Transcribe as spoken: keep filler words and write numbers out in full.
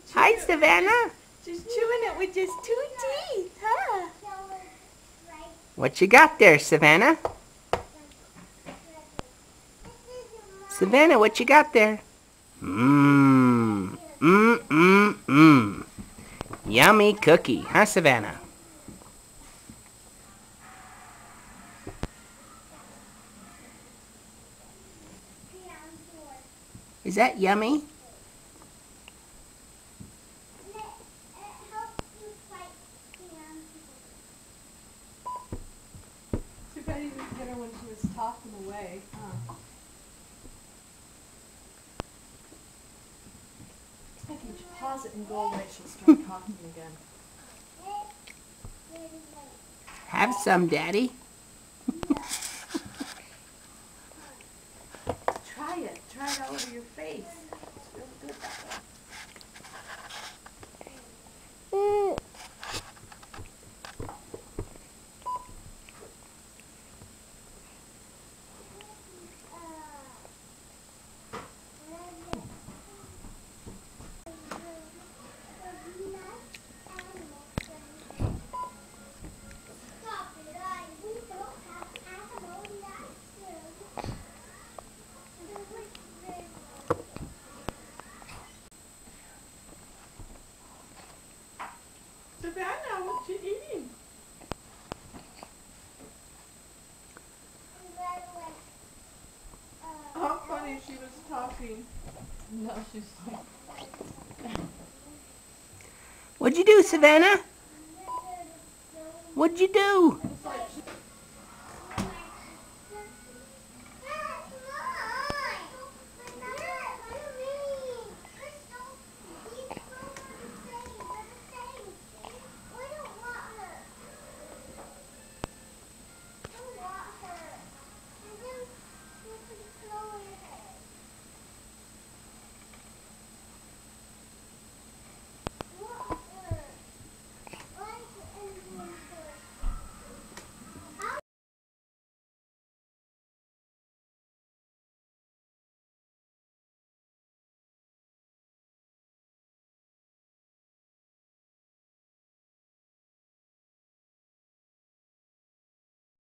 Hi, Savanna. She's chewing it with just two teeth, huh? What you got there, Savanna? Savanna, what you got there? Mmm. Mmm, mmm, mmm. Yummy cookie, huh, Savanna? Is that yummy? Too bad you didn't get her when she was talking away, huh? I think you pause it and go away, she'll start talking again. Have some, Daddy. Try it. Try it all over your face. It's really good that way. Savanna, what you eating? How funny she was talking. No, she's like... What'd you do, Savanna? What'd you do?